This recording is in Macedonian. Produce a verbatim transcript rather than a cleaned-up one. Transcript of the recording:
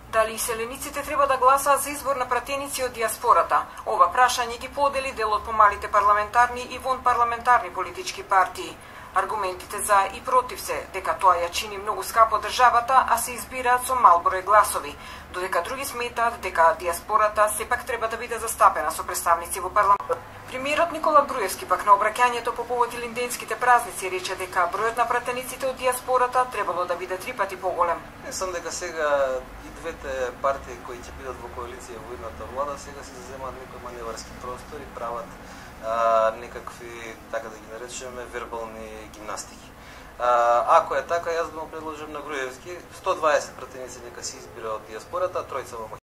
Дали иселениците треба да гласаат за избор на пратеници од диаспората? Ова прашање ги подели дел од помалите парламентарни и вонпарламентарни политички партии. Аргументите за и против се дека тоа ја чини многу скапо државата, а се избираат со мал број гласови, додека други сметаат дека диаспората сепак треба да биде застапена со представници во парламент. Премиерот Никола Груевски пак на обраќањето по повод илинденските празници рече дека бројот на пратениците од диаспората требало да биде три пати поголем. Мислам дека сега и двете партии кои ќе бидат во коалиција во едната влада сега се заземаат некој маневарски простор и прават а, некакви, така да ги наречеме, вербални гимнастики. А, ако е така, јас да му предложам на Груевски сто дваесет пратеници нека се избира од диаспората, тројца во